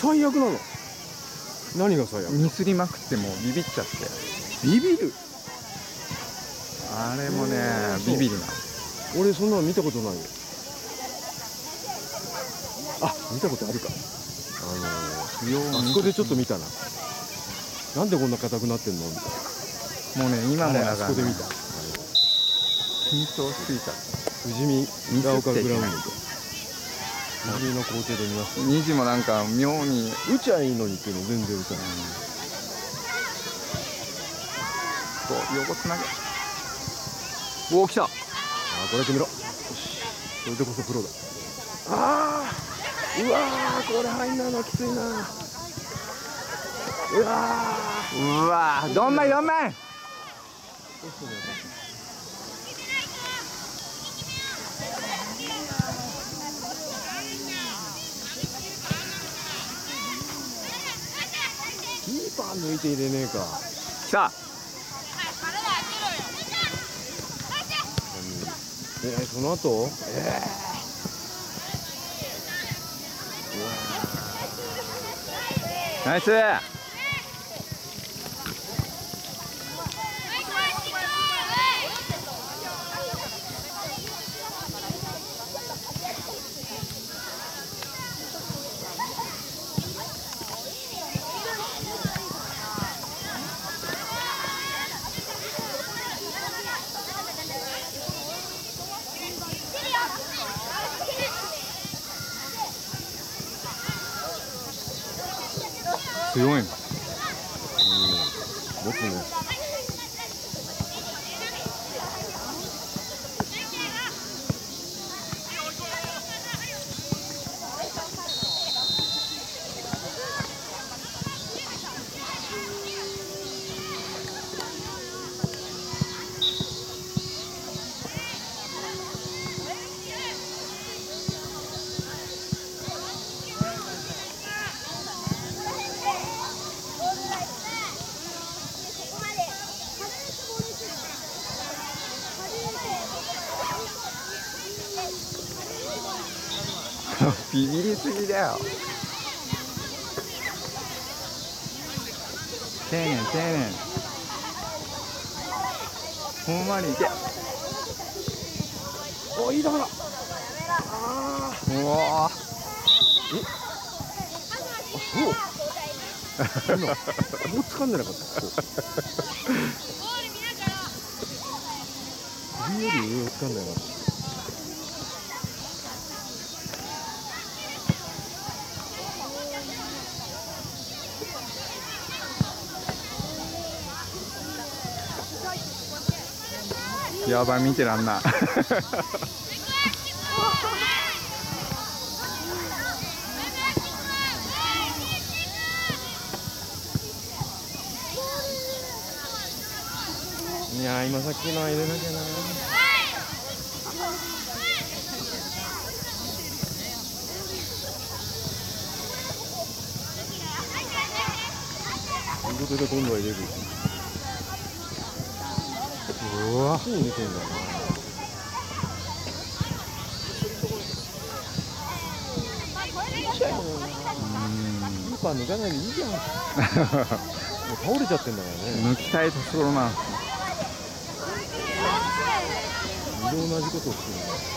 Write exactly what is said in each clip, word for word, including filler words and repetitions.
最悪なの？何が最悪？ ミスりまくってもうビビっちゃって。 ビビる？ あれもねビビりな。 俺そんなの見たことないよ。あ、見たことあるか。あのー、あそこでちょっと見たな。なんでこんな硬くなってんのみたいな。 もうね今もだから、 あそこで見た。 緊張しすぎちゃった。 富士見ヶ丘グラウンドで富士見の校庭で見ました。 にじもなんか妙に打ちゃいいのにっていうの全然打たない。 こう横つなげ。おお来た。ああ、これ決めろ。よし、それでこそプロだ。ああ、うわー、これ入んないのきついな。うわーうわー、どんまいどんまい。 キーパー抜いて入れねえか。 来た。 えー、その後えー、ナイス。強いの。うん、持つね。 ビビりすぎだよ。丁寧丁寧。ほんまにいけ。 お、いいとこだ。ああ。うわ。 え。あ、そう。今、ここ掴んでなかった。首より上を掴んでなかった。 やばい、見てらんない。 いやー、今さっきのは入れなきゃな。ということで今度は入れる。うわ、足に出てんだな。キーパー抜かないでいいじゃん。もう倒れちゃってんだからね。 抜きたいところな。 二度同じことをしてる。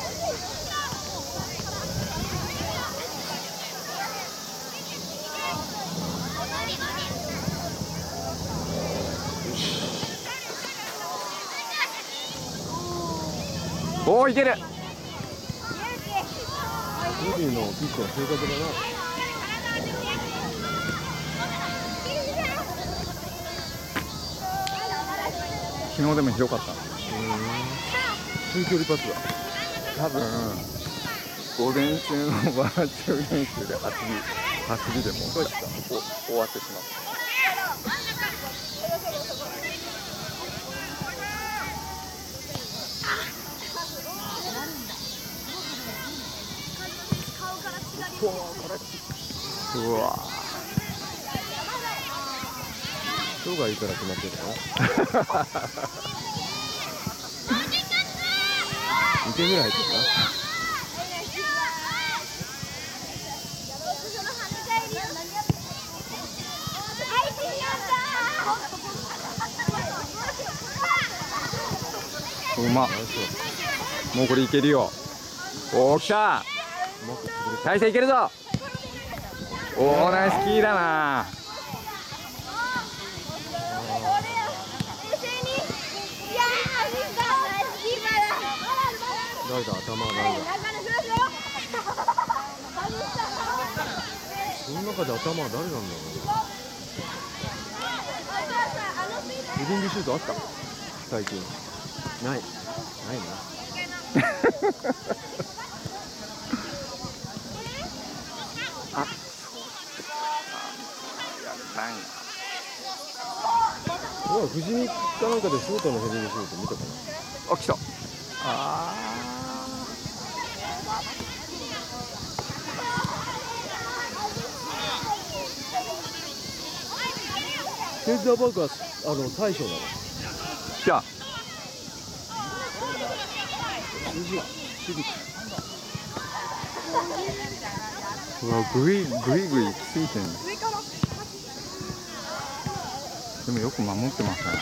おお、いける。 ルビーのピッチは正確だな。 昨日でも広かった。 中距離パスだ。 多分午前中のバーチャル練習で走り走りでも終わってしまった。うわ。 人がいいから決まってるの。にてんぐらい入ってるな。 うまっ。もうこれいけるよ。おお、来た。大勢いけるぞ。おお、ナイスキーだな。 誰だ、頭は誰だ。その中で頭は誰なんだろう。ヘディングシュートあった？最近。ない。ないな。 あ、 ほら、富士見かなんかでショートのヘディングシュート見たかな。 あ、来た。あセンターバックはあの大将なの。 来た。うわ、ぐいぐいぐい来すぎてんの。でもよく守ってますね。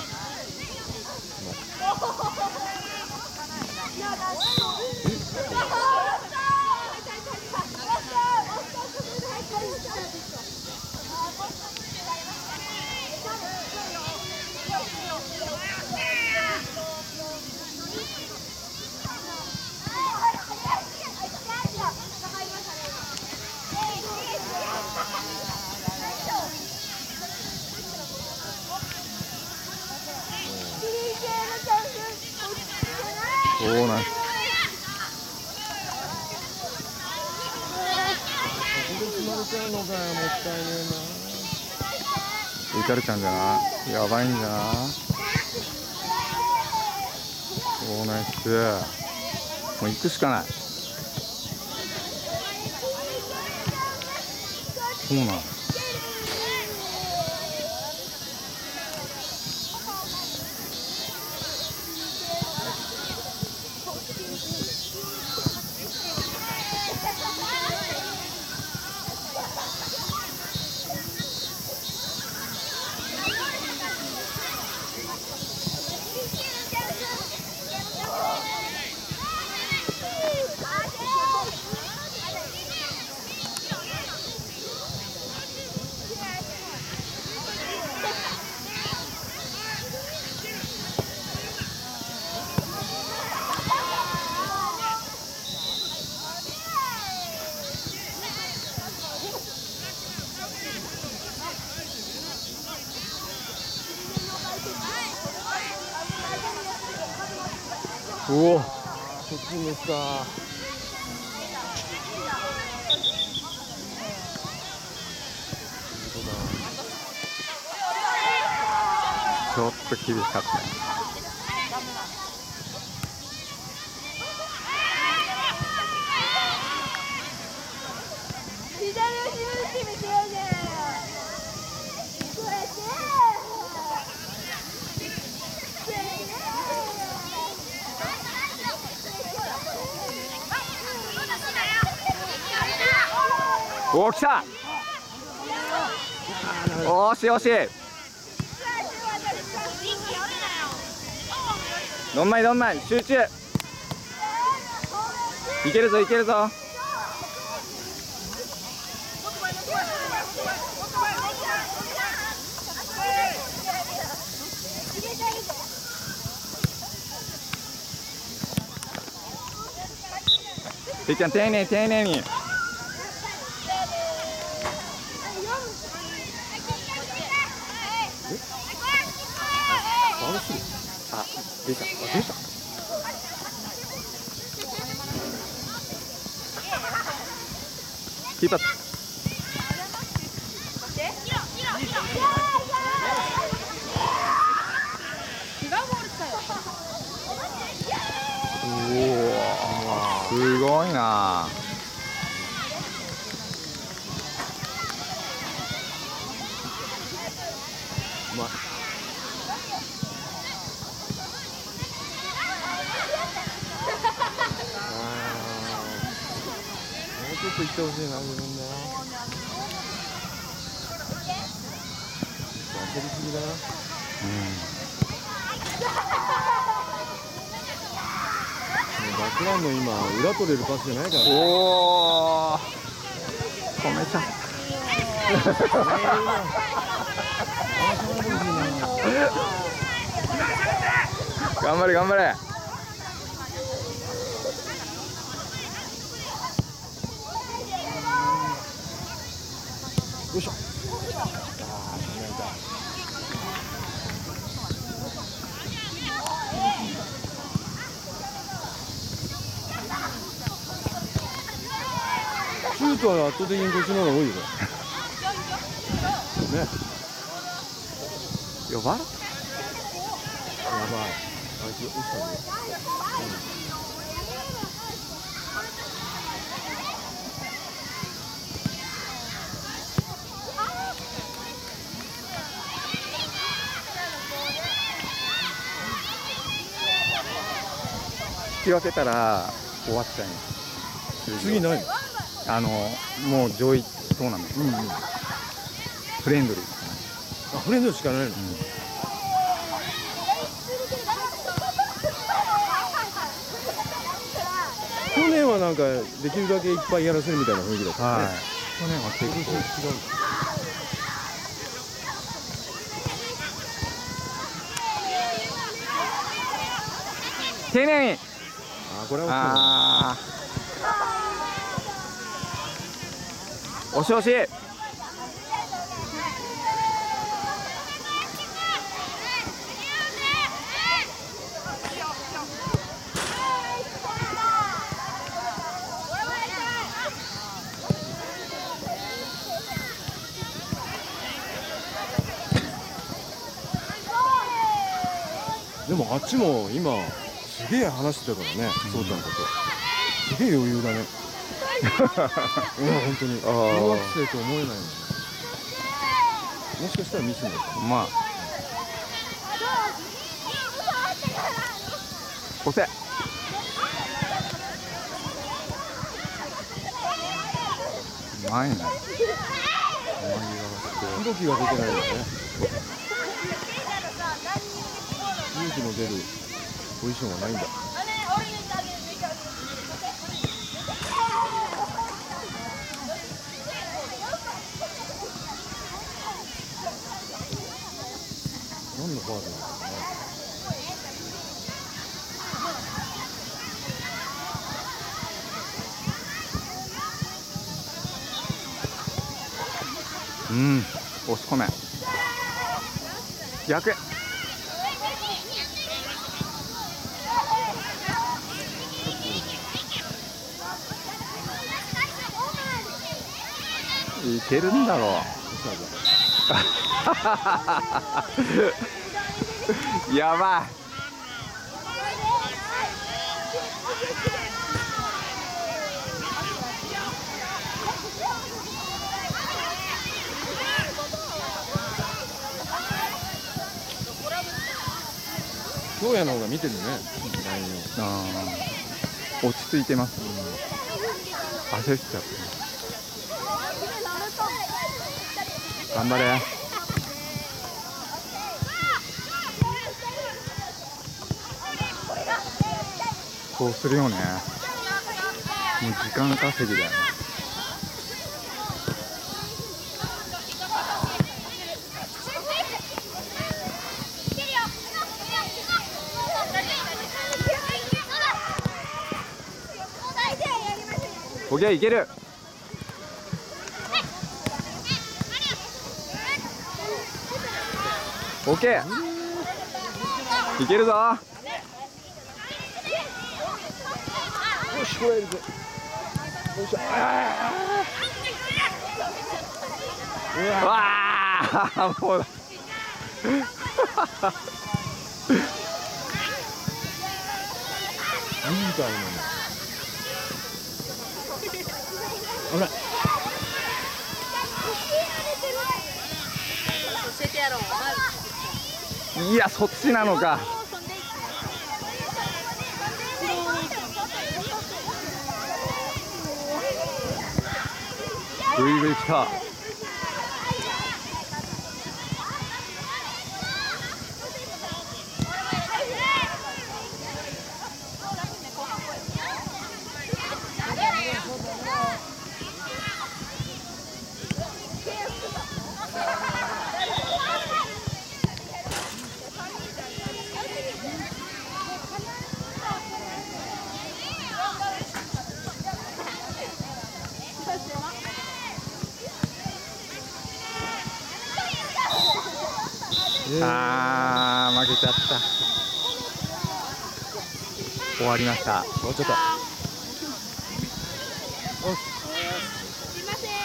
そうなんです。打たれちゃうんじゃない？やばいんじゃない？そうナイス。もう行くしかない。そうなん。 おお、そっちにですか。 ちょっと厳しかった。おお、来た。おしおし。どんまいどんまい、集中。いけるぞいけるぞ。てっちゃん丁寧丁寧に。あ、出た。あ、出た。キーパー。おお、すごいな。 うまい。もうちょっと行ってほしいな、自分でな。焦りすぎだな。バックラインの今裏取れるパスじゃないからね。 おお止めちゃった頑張れ頑張れ。 よいしょ。シュートは圧倒的にこっちの方が多いよね。 やばい。 やばい。あいつ落ちたね。 引き分けたら終わっちゃいます。 次ないの？ あのもう上位トーナメント、うんうん、フレンドリー。 あ、フレンドリーしかないの？うん、去年はなんかできるだけいっぱいやらせるみたいな雰囲気だったね。はい、 去年は結構違う。丁寧に。 あ、これはあ惜しい惜しい。 でもあっちも今すげえ話してたからね、そうちゃんこと。すげえ余裕だね。いや本当に小学生と思えないもんね。もしかしたらミスになった。 まあ押せ。うまいね。 動きが出てないよね。勇気の出るポジションがないんだ。何のファウルなんだろうね。 うん、押し込め。逆。いけるんだろう。やばい。 京也の方が見てるね。 ああ、落ち着いてます。うん、焦っちゃって。頑張れ。そうするよね。もう時間稼ぎだよね。オッケー、いける。オッケー、いけるぞ。 よし、これいるぞ。よいしょ。 わあ、もう。 みたいなの。危ない。 いや、そっちなのか。ぐいぐい来た。 えー、 あー負けちゃった。終わりました。 終わっちゃった。おっすいません。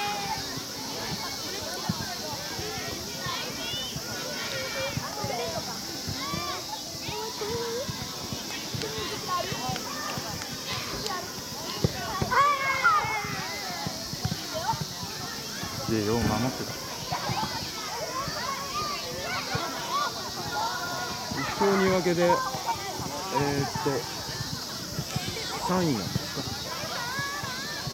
でよう守ってた。 一勝二分けでえー、っとさんいなんだ。